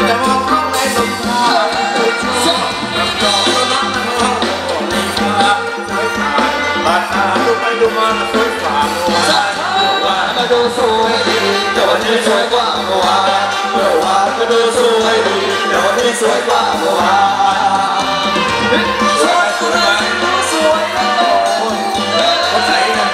แต่มองเข้าในลมพารับจองรักน้องลีลาสวยขาบาดตาดูไปดูมาสวยฝ่าเมื่อวานก็ดูสวยดีแต่วันนี้สวยกว่าเมื่อวานก็ดูสวยดีแต่วันนี้สวยกว่าเมื่อวานสวยสวยสวยคนไหนนะ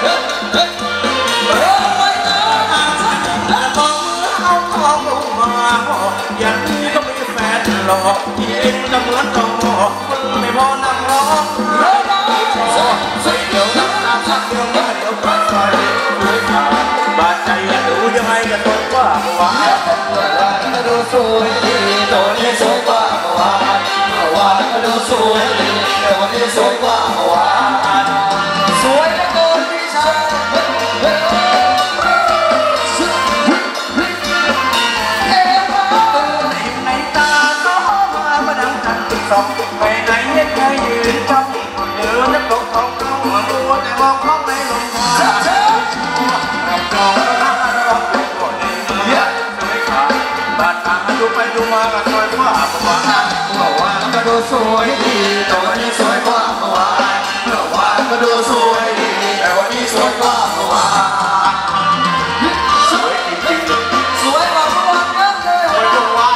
อย่างนี้ก็มีแฟนหลอกที่เองจะเหมือนต่อคนไม่พอนั่งร้องไม่พอใส่เดี๋ยวน้ำตาสักเดียวมาเดี๋ยวก็ใส่สวยขาดบาดใจอย่าดูยังไงก็ต้องว่าเมื่อวานก็ดูสวยดีแต่วันนี้สวยกว่าเมื่อวานก็ดูสวยดีแต่วันนี้สวยกว่าเมื่อวานสวยเหลือเกินพี่ชายสองไปไหนยังไงยืนจ้องเดินนับตกของเขามัวแต่มองเข้าในลมพารับจองรักเราเป็นคนดีสวยขาดบาดตาดูไปดูมาก็สวยกว่าเมื่อวานก็ดูสวยดีแต่วันนี้สวยกว่าเมื่อวานก็ดูสวยดีแต่วันนี้สวยกว่าเมื่อวานสวยจริงๆสวยกว่าเมื่อวานเยอะเลยสวยกว่า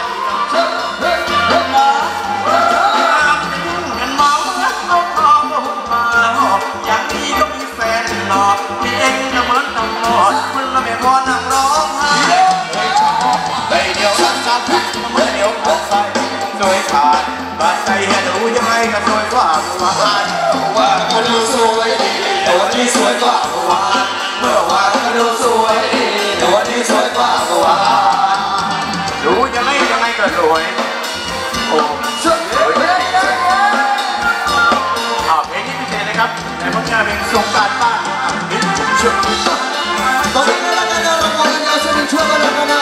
พี่เองจะเหมือนต้องรอดมันละไม่พอนั่งร้องไห้ไม่ชอบไปเดียวรักษาพิษเมื่อเดียวพบใส่สวยขาดบาดใจให้ดูยังไงก็สวยกว่าเมื่อวานก็ดูสวยดีแต่วันนี้สวยกว่าเมื่อวานก็ดูสวยดีแต่วันนี้สวยกว่าเมื่อวานดูยังไงก็สวยโอ้สวยเพลงนี้พิเศษนะครับในผลงานเพลงสงกรานต์บ้านตอนนี้เราจะร้องกันยาวสุดช่วยกันแล้วกันนะ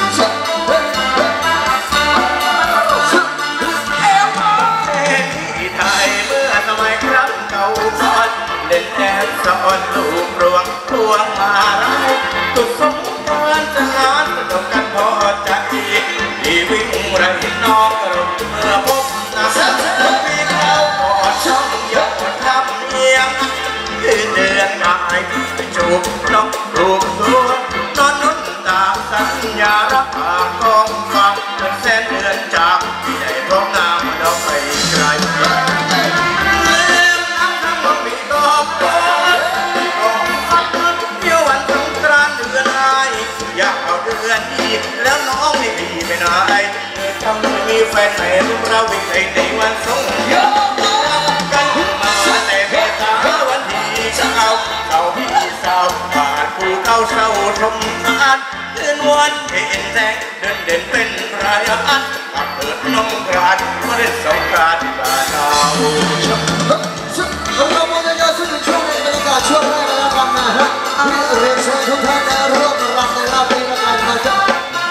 ที่ไทยเมื่อสมัยครั้งเก่าก่อนเล่นแดนสอนลูกรวงพวงมาลัยตุกสมการจะงานสนุกกันพอใจที่วิ่งไรน้องกระเมื่อพบหน้าพี่เขากอดช่องยกทำเอียงคือเดือนหายจูบน้องรูปตัวนอนนุ่นตาสัญญารับปากกองฟังเป็นแสนเดือนจากที่ใหญ่ร้องน้ำเราไปไกลลืมน้ำทั้งหมดปีดอกบัวปีกองฟักเที่ยววันสงกรานต์เดือนไห้อยากเอาเดือนอีกแล้วน้องไม่ดีไปไหนทำไม่มีแฟนไหนรู้เราวิ่งในวันสงกรานต์กันมาแต่เมษาวันที่เขาพี่สาวผ่านภูเขาเศร้าชมสานเดือนวันเห็นแสงเด่นเป็นรายอันขับเปิดน้องกราดมาเล่นสงกรานต์บ้านเราเราโมเดลสุดช่วงในบรรยากาศช่วงแรกแล้วกันนะฮะที่เรียนเชิญทุกท่านได้ร่วมรับในรอบนี้กันมาจาก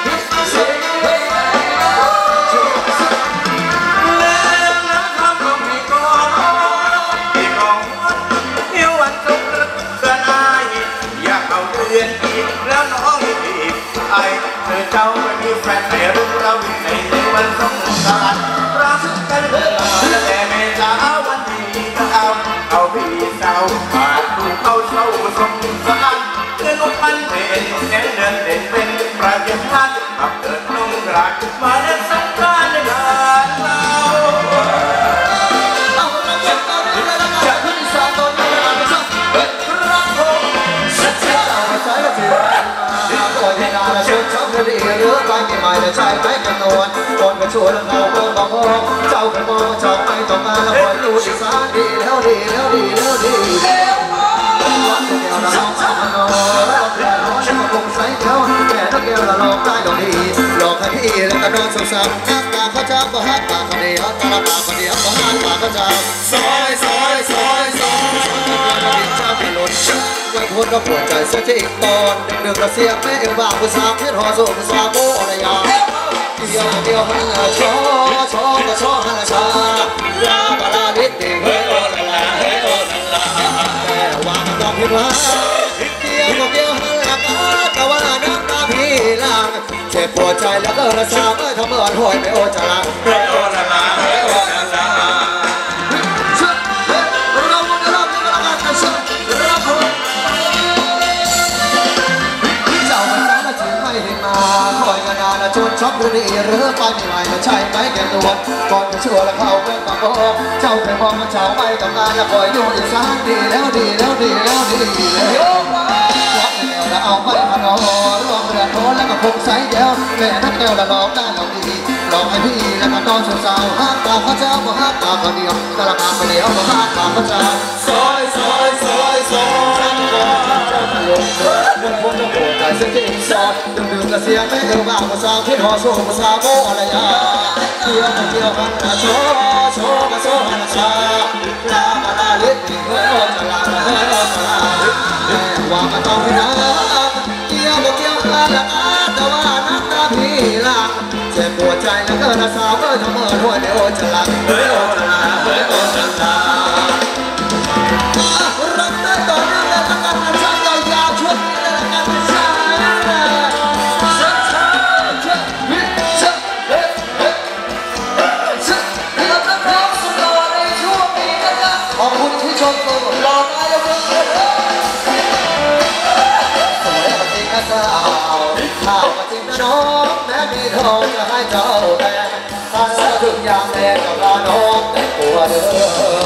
แล้วน้องอีกไอ้เธอเจ้าไม่มีแฟนไม่รู้เราวิ่งในวันสงกรานต์รักกันแต่ไม่สาววันที่ก็เอาพี่สาวผ่านดูเขาเศร้าสงสารเดือนวันเป็นเดือนเป็นประเดี๋ยวนั้นขับเดินลงกราดมาเล่นสงกรานต์ในบ้านเราดีหรือไปไม่มาจะใช้ไหมกันนวลคนก็ชวนเราเมื่อบอกพงเจ้าก็มองเจ้าไม่ต้องมาแล้วคนรู้ดีสารดีแล้ววันเดียวเราลองทำนอนแล้วแต่ร้อนก็คงใส่เท้าแก่นักเดียวเราลองได้ดอกดีหลอกให้พี่แล้วก็นอนสาวๆฮักปากเขาเจ้าก็ฮักปากคนเดียวตาปากคนเดียวก็ฮักปากเขาเจ้าซอยเจ้าพี่หลุดไม่พ้นก็ปวดใจเสียที่ตอนดึกก็เสียแม่เอวบางผู้สาวเพี้ยนหอสูงผู้สาวโบ้อะไรอย่างเดียวมันชอก็ชอฮันชาลาบาลาดิดเฮ้ยโอลาลาแต่ว่ามันต้องผิดหวังเดียวฮันละกาแต่ว่าน้ำตาพี่หลังเจ็บปวดใจแล้วก็ระสาเมื่อทำเมื่อหอยไม่โอจะละไม่โอละลาไม่โอละลาคอยกันนานจนช็อกหรือเรือไปไม่ไหวแล้วใช่ไหมแกตัวก่อนจะชั่วแล้วเข้าเมืองมาบอกเจ้าเคยมองมันเจ้าไปกับงานแล้วคอยอยู่อีสานดีแล้วดีแล้วดีแล้วดีแล้ววัดแล้วเอาไปพนอร่วมเรือโน้นแล้วก็คงใส่เดียวแม่นักแก้วละลองได้เราดีลองให้พี่แล้วก็นอนสาวๆห้ามตาพระเจ้าบ่ห้ามตาคนเดียวตะละมาคนเดียวบ่ห้ามตาพระเจ้าซอยซอยซอยซอยลงเดินพ้นจะโผล่ใจเสียงที่อินซอยดึงกระเสียงไม่เอวบ่าวภาษาคิดหอโซ่ภาษาโบอะไรยาเกี่ยวกันเกี่ยวกันนะโชโชกระโซ่นะชาลามาลาลิขิตเฮ้ยจะลาเฮ้ยจะลาว่ามันต้องให้นะเกี่ยวบ่เกี่ยวกันละแต่ว่าน้ำตาพี่หลังเจ็บปวดใจแล้วก็นะสาวเอ้ยทำเมื่อด้วยเดี๋ยวจะลาเฮ้ยจะลาเฮ้ยจะลารักได้ต่อเนื่องและกันนะชายาวๆช่วยกันละกันนะชายขอบคุณที่ชมตัวรอได้แล้วสวยจริงนะสาวข่าวจริงนะน้องแม้มีทองจะให้เจ้าแต่ถ้าถึงยามแดงกับลาน้องแต่กลัวเด้อ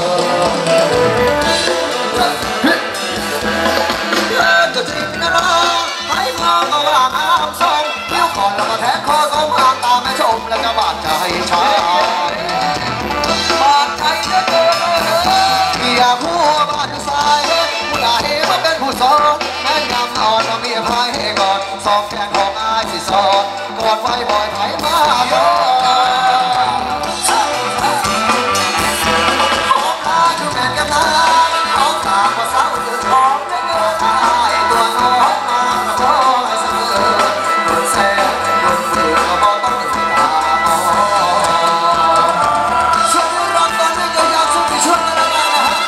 ก็จริงนะน้องให้พอก็ว่าอ้ามทรงเที่ยวก่อนแล้วก็แทงคอสองพางตาแม่ชมแล้วก็บาดใจชายบาดใจเหลือเกินอย่าพูดบ้านสายผู้ใดมาเป็นผู้สอนแม่ยำอ่อนมาเมียพายให้ก่อนสองแกงของอายสิสอนกอดไว้บ่อยไผ่มาย้อนของตาอยู่แม่กันนาของตาภาษาอื่นของไม่เงินอายตัวน้องมาขอให้เสมอเดินแซ่เดินฝืนก็บอกต้องตื่นตาช่วยรักตอนนี้ก็อยากช่วยไปช่วยกันนะ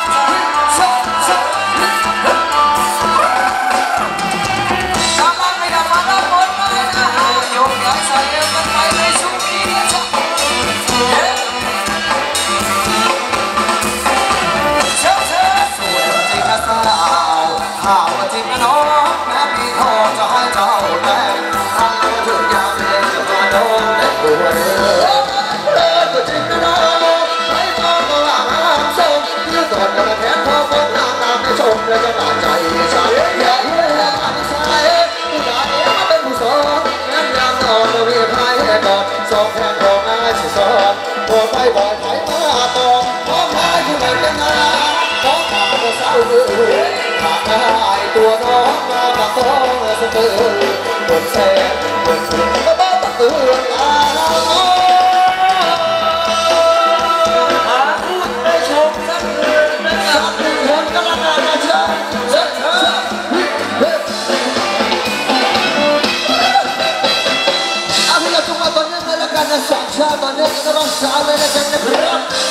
ข่าวจริงนะน้องแม้มีทองจะให้เจ้าแต่ทางเราถึงยามเย็นจะมาโดนแต่กลัวเดินก็จริงนะน้องให้ทองก็ว่าห้ามส่งยืดตนกระแทกพอฝนหน้าตาไม่ชมแล้วจะบาดใจฉันอย่าเหี้ยอันสายผู้ใดมาเป็นผู้สอนงั้นยามนอนมามีพายให้ก่อนสองแขนของนายสิสอนโปรดไปบ่อยไผ่มาตองขอพายอยู่ในกันนาขอข่าวก็เศร้าหากได้ตัวน้องมากับต้องเสมอบนแสนบนสุดก็ต้องเตือนตา